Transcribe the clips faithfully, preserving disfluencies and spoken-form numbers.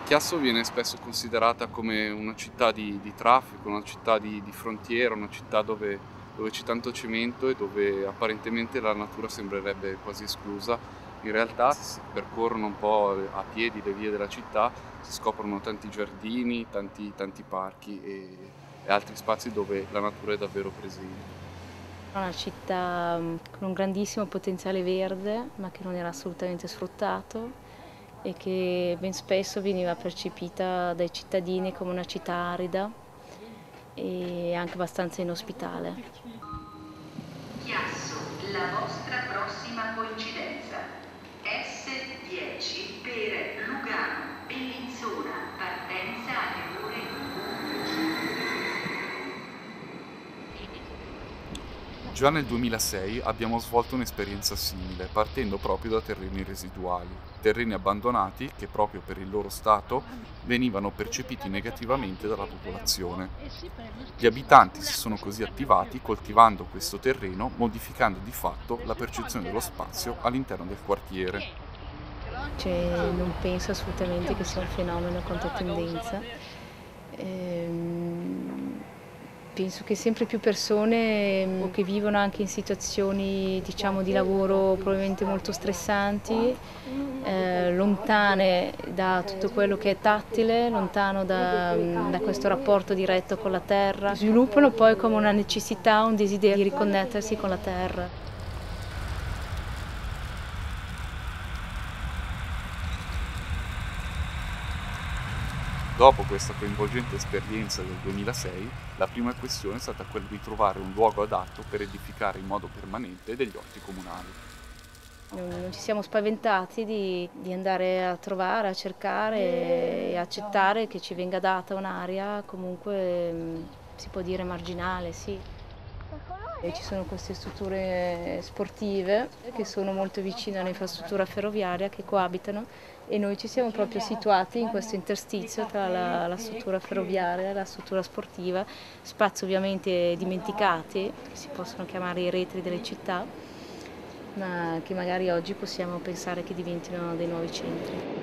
Chiasso viene spesso considerata come una città di, di traffico, una città di, di frontiera, una città dove, dove c'è tanto cemento e dove apparentemente la natura sembrerebbe quasi esclusa. In realtà, se si percorrono un po' a piedi le vie della città, si scoprono tanti giardini, tanti, tanti parchi e, e altri spazi dove la natura è davvero presente. È una città mm, con un grandissimo potenziale verde, ma che non era assolutamente sfruttato e che ben spesso veniva percepita dai cittadini come una città arida e anche abbastanza inospitale. Chiasso, la vostra prossima coincidenza. S dieci per Lugano, Bellinzona, partenza alle ore Già nel duemilasei abbiamo svolto un'esperienza simile, partendo proprio da terreni residuali, terreni abbandonati che proprio per il loro stato venivano percepiti negativamente dalla popolazione. Gli abitanti si sono così attivati coltivando questo terreno, modificando di fatto la percezione dello spazio all'interno del quartiere. Cioè, non penso assolutamente che sia un fenomeno controtendenza. Ehm, penso che sempre più persone mm, che vivono anche in situazioni, diciamo, di lavoro probabilmente molto stressanti, eh, lontane da tutto quello che è tattile, lontano da, mm, da questo rapporto diretto con la terra, sviluppano poi come una necessità, un desiderio di riconnettersi con la terra. Dopo questa coinvolgente esperienza del duemilasei, la prima questione è stata quella di trovare un luogo adatto per edificare in modo permanente degli orti comunali. Non, non ci siamo spaventati di, di andare a trovare, a cercare e accettare che ci venga data un'area comunque mh, si può dire marginale, sì. E ci sono queste strutture sportive che sono molto vicine all'infrastruttura ferroviaria che coabitano e noi ci siamo proprio situati in questo interstizio tra la, la struttura ferroviaria e la struttura sportiva, spazi ovviamente dimenticati, che si possono chiamare i retri delle città, ma che magari oggi possiamo pensare che diventino dei nuovi centri.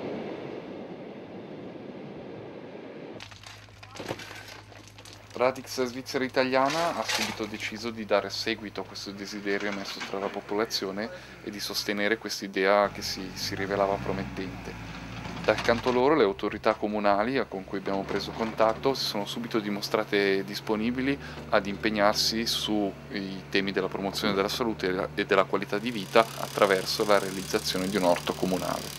Radix Svizzera Italiana ha subito deciso di dare seguito a questo desiderio emerso tra la popolazione e di sostenere quest'idea che si, si rivelava promettente. Dal canto loro le autorità comunali con cui abbiamo preso contatto si sono subito dimostrate disponibili ad impegnarsi sui temi della promozione della salute e della qualità di vita attraverso la realizzazione di un orto comunale.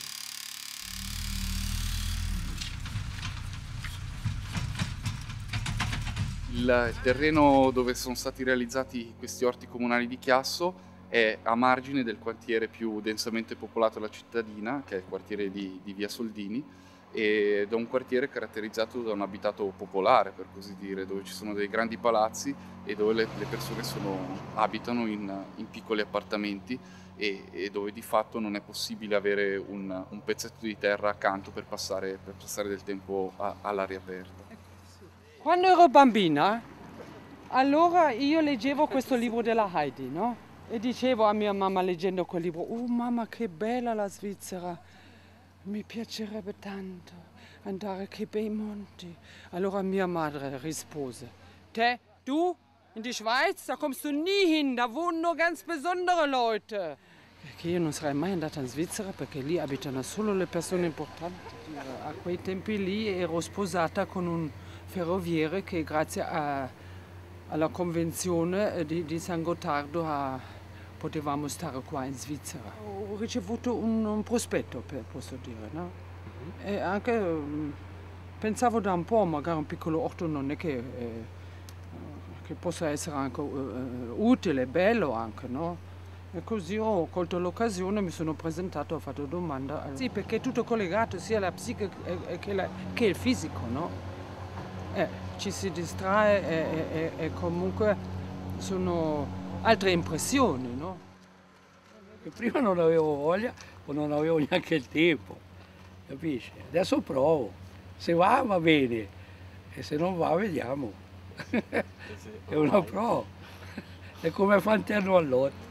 Il terreno dove sono stati realizzati questi orti comunali di Chiasso è a margine del quartiere più densamente popolato della cittadina, che è il quartiere di, di Via Soldini, ed è un quartiere caratterizzato da un abitato popolare, per così dire, dove ci sono dei grandi palazzi e dove le, le persone sono, abitano in, in piccoli appartamenti e, e dove di fatto non è possibile avere un, un pezzetto di terra accanto per passare, per passare del tempo a, all'aria aperta. Quando ero bambina, allora io leggevo questo libro della Heidi, no? E dicevo a mia mamma leggendo quel libro, oh mamma che bella la Svizzera, mi piacerebbe tanto andare che bei monti. Allora mia madre rispose, te, du, in die Schweiz, da kommst du nie hin, da wohnen nur ganz besondere Leute. Perché io non sarei mai andata in Svizzera perché lì abitano solo le persone importanti. A quei tempi lì ero sposata con un ferroviere che grazie a, alla convenzione di, di San Gottardo a, potevamo stare qua in Svizzera. Ho ricevuto un, un prospetto, per, posso dire, no? E anche um, pensavo da un po', magari un piccolo orto non è che, eh, che possa essere anche uh, utile, bello anche, no? E così ho colto l'occasione, mi sono presentato, ho fatto domanda. Sì, perché è tutto collegato sia alla psiche che, la, che il fisico, no? Eh, ci si distrae e, e, e comunque sono altre impressioni, no? Prima non avevo voglia o non avevo neanche il tempo, capisci? Adesso provo, se va va bene e se non va vediamo. È una prova, è come fare un terno al lotto.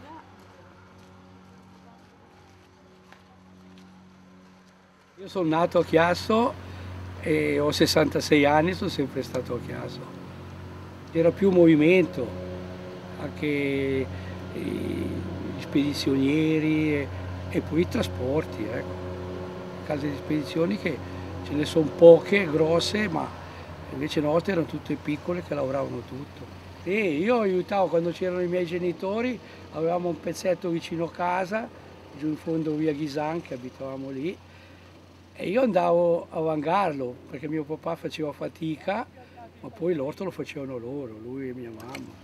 Io sono nato a Chiasso e ho sessantasei anni, sono sempre stato a Chiasso. C'era più movimento, anche gli spedizionieri e, e poi i trasporti, ecco. Case di spedizioni che ce ne sono poche, grosse, ma invece nostre erano tutte piccole che lavoravano tutto. Sì, io aiutavo quando c'erano i miei genitori, avevamo un pezzetto vicino a casa, giù in fondo via Ghisan, che abitavamo lì, e io andavo a vangarlo perché mio papà faceva fatica, ma poi l'orto lo facevano loro, lui e mia mamma.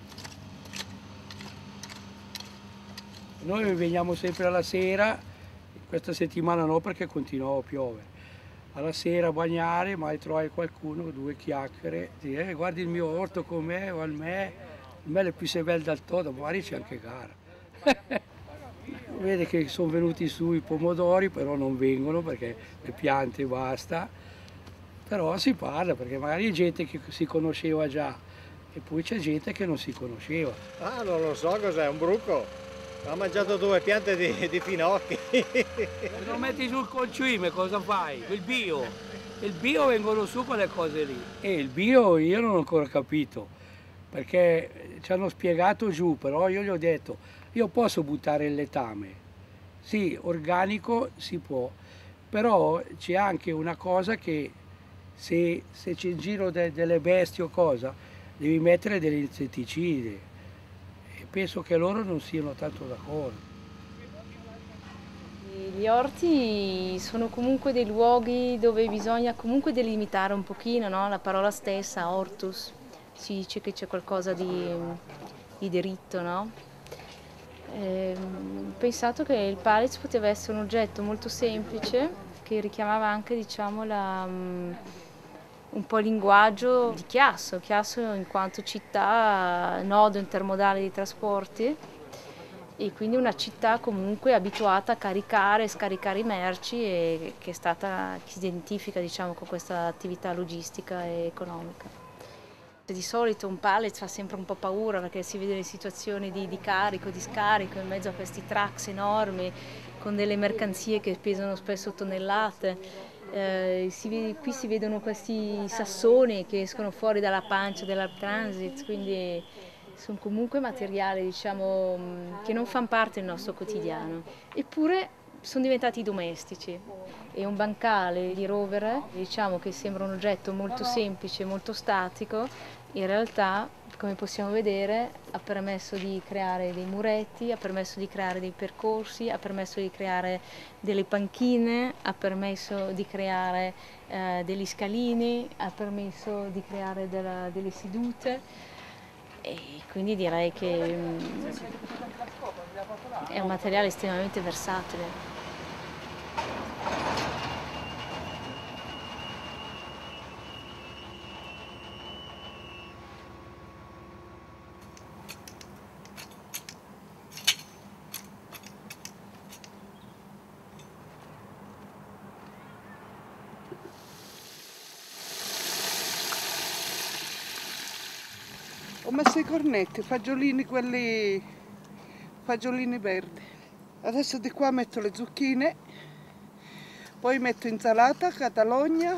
Noi veniamo sempre alla sera, questa settimana no perché continuava a piovere. Alla sera a bagnare, mai trovai qualcuno, due chiacchiere, di, eh, guardi il mio orto com'è, o al me, il me è più se bel dal todo, magari c'è anche gara. Vede che sono venuti su i pomodori, però non vengono perché le piante e basta, però si parla perché magari c'è gente che si conosceva già e poi c'è gente che non si conosceva. Ah, non lo so cos'è, un bruco. Ha mangiato due piante di, di finocchi. Se non metti sul concime cosa fai? Il bio. Il bio vengono su quelle cose lì. E il bio io non ho ancora capito, perché ci hanno spiegato giù, però io gli ho detto, io posso buttare il letame. Sì, organico si può, però c'è anche una cosa che se, se c'è in giro de, delle bestie o cosa, devi mettere degli insetticidi. Penso che loro non siano tanto d'accordo. Gli orti sono comunque dei luoghi dove bisogna comunque delimitare un pochino, no? La parola stessa, hortus, si dice che c'è qualcosa di, di diritto, no? Eh, ho pensato che il pallets poteva essere un oggetto molto semplice che richiamava anche, diciamo, la... un po' il linguaggio di Chiasso, Chiasso in quanto città, nodo intermodale di trasporti e quindi una città comunque abituata a caricare e scaricare i merci e che è stata, che si identifica, diciamo, con questa attività logistica e economica. Di solito un pallet fa sempre un po' paura perché si vede le situazioni di, di carico, di scarico in mezzo a questi trucks enormi con delle mercanzie che pesano spesso tonnellate. Eh, si vede, qui si vedono questi sassoni che escono fuori dalla pancia dell'Alp Transit, quindi sono comunque materiali, diciamo, che non fanno parte del nostro quotidiano. Eppure sono diventati domestici. E un bancale di rovere, diciamo che sembra un oggetto molto semplice, molto statico, in realtà, come possiamo vedere, ha permesso di creare dei muretti, ha permesso di creare dei percorsi, ha permesso di creare delle panchine, ha permesso di creare eh, degli scalini, ha permesso di creare della, delle sedute e quindi direi che mm, è un materiale estremamente versatile. Ho messo i cornetti, fagiolini, quelli fagiolini verdi. Adesso di qua metto le zucchine, poi metto insalata, catalogna,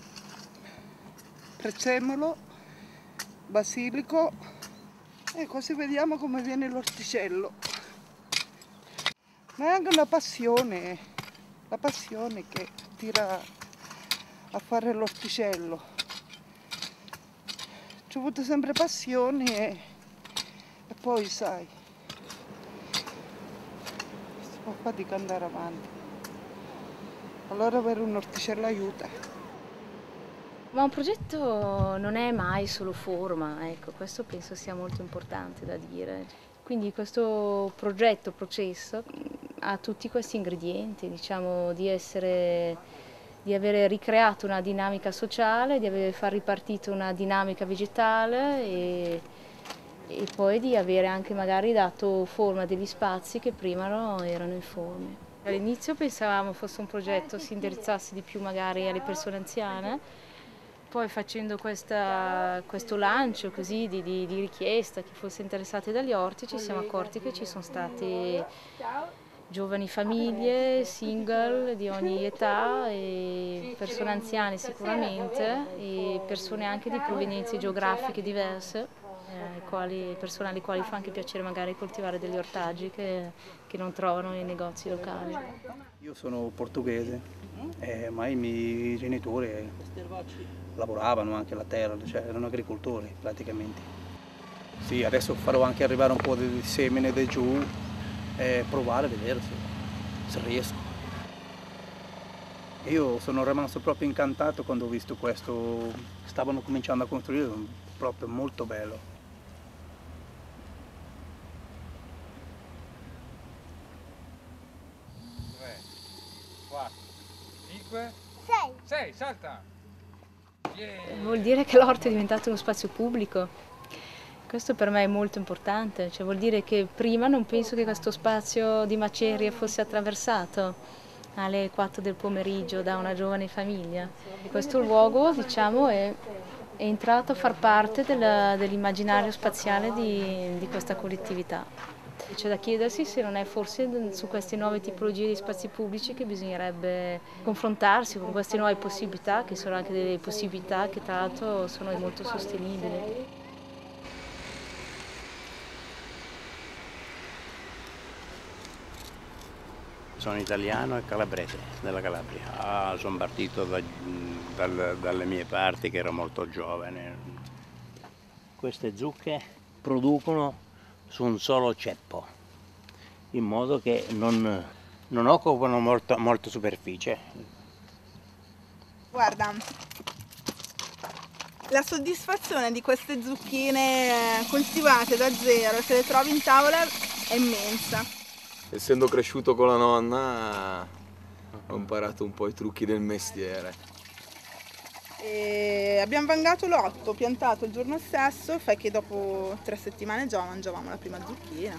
prezzemolo, basilico e così vediamo come viene l'orticello. Ma è anche una passione, la passione che tira a fare l'orticello. Ci ho avuto sempre passione e, e poi sai, si fa fatica andare avanti. Allora avere un orticello aiuta. Ma un progetto non è mai solo forma, ecco, questo penso sia molto importante da dire. Quindi questo progetto, processo, ha tutti questi ingredienti, diciamo, di essere... di avere ricreato una dinamica sociale, di aver far ripartito una dinamica vegetale e, e poi di avere anche magari dato forma a degli spazi che prima no, erano informi. All'inizio pensavamo fosse un progetto che si indirizzasse di più magari alle persone anziane, poi facendo questa, questo lancio così di, di, di richiesta che fosse interessati dagli orti ci siamo accorti che ci sono stati giovani famiglie, single di ogni età, e persone anziane sicuramente, e persone anche di provenienze geografiche diverse, eh, quali, persone alle quali fa anche piacere magari coltivare degli ortaggi che, che non trovano nei negozi locali. Io sono portoghese, eh, ma i miei genitori lavoravano anche la terra, cioè erano agricoltori praticamente. Sì, adesso farò anche arrivare un po' di semine da giù e provare a vedere se, se riesco. Io sono rimasto proprio incantato quando ho visto questo, stavano cominciando a costruire, proprio molto bello. tre, quattro, cinque, sei. sei, salta! Yeah. Vuol dire che l'orto è diventato uno spazio pubblico. Questo per me è molto importante, cioè vuol dire che prima non penso che questo spazio di macerie fosse attraversato alle quattro del pomeriggio da una giovane famiglia. E questo luogo, diciamo, è, è entrato a far parte del, dell'immaginario spaziale di, di questa collettività. C'è da chiedersi se non è forse su queste nuove tipologie di spazi pubblici che bisognerebbe confrontarsi con queste nuove possibilità, che sono anche delle possibilità che tra l'altro sono molto sostenibili. Sono italiano e calabrese, della Calabria. Ah, sono partito da, dal, dalle mie parti che ero molto giovane. Queste zucche producono su un solo ceppo, in modo che non, non occupano molto, molta superficie. Guarda, la soddisfazione di queste zucchine coltivate da zero, se le trovi in tavola, è immensa. Essendo cresciuto con la nonna ho imparato un po' i trucchi del mestiere. E abbiamo vangato l'otto, piantato il giorno stesso, fai che dopo tre settimane già mangiavamo la prima zucchina.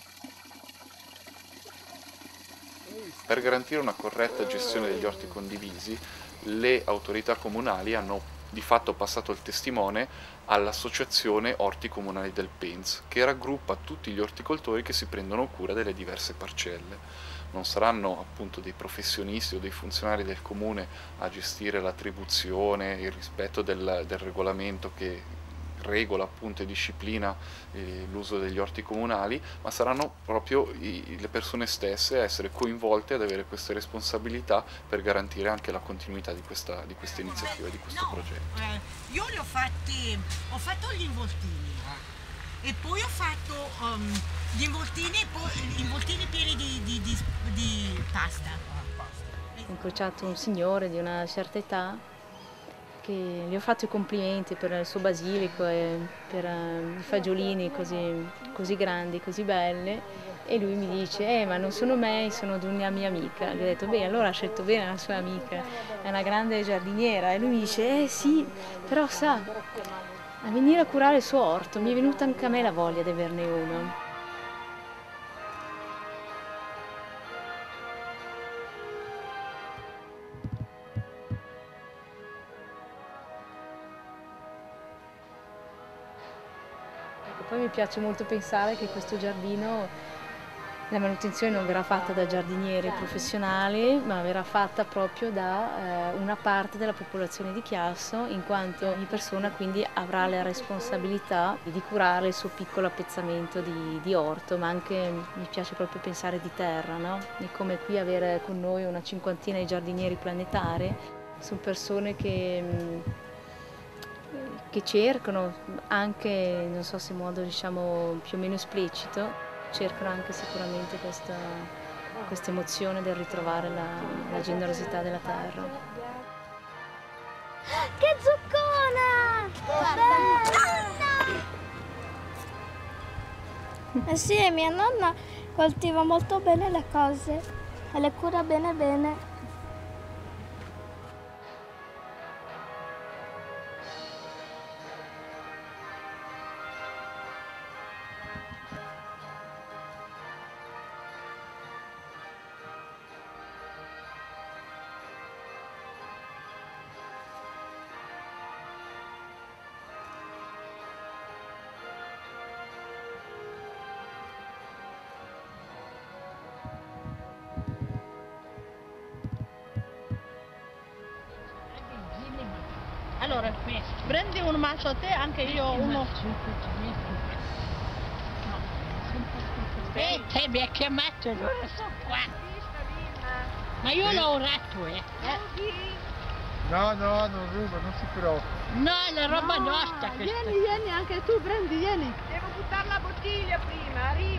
Per garantire una corretta gestione degli orti condivisi, le autorità comunali hanno di fatto passato il testimone all'associazione Orti Comunali del Pens, che raggruppa tutti gli orticoltori che si prendono cura delle diverse parcelle. Non saranno appunto dei professionisti o dei funzionari del comune a gestire l'attribuzione, il rispetto del, del regolamento che regola appunto e disciplina eh, l'uso degli orti comunali, ma saranno proprio i, le persone stesse a essere coinvolte, ad avere queste responsabilità per garantire anche la continuità di questa, di questa iniziativa, di questo no, progetto. Eh, io li ho fatti, ho fatto gli involtini e poi ho fatto um, gli involtini, poi, gli involtini pieni di, di, di, di pasta. Ho incrociato un signore di una certa età che gli ho fatto i complimenti per il suo basilico e per uh, i fagiolini così, così grandi, così belli, e lui mi dice eh ma non sono miei, sono di una mia amica. Gli ho detto beh, allora ha scelto bene la sua amica, è una grande giardiniera, e lui mi dice eh sì, però sa, a venire a curare il suo orto mi è venuta anche a me la voglia di averne uno. Poi mi piace molto pensare che questo giardino, la manutenzione non verrà fatta da giardinieri professionali, ma verrà fatta proprio da eh, una parte della popolazione di Chiasso, in quanto ogni persona quindi avrà la responsabilità di curare il suo piccolo appezzamento di, di orto, ma anche mi piace proprio pensare di terra, no? E come qui avere con noi una cinquantina di giardinieri planetari, sono persone che... che cercano anche, non so se in modo diciamo più o meno esplicito, cercano anche sicuramente questa, questa emozione del ritrovare la, la generosità della terra. Che zuccona! Nonna! Eh sì, mia nonna coltiva molto bene le cose e le cura bene bene. Prendi un macio a te, anche io uno. Eh, te mi hai chiamato, allora sono qua. Ma io l'ho orato, eh. No, no, non ruba, non si preoccupi. No, è la roba No, nostra. Vieni, vieni, anche tu, prendi, vieni. Devo buttare la bottiglia prima, arriva.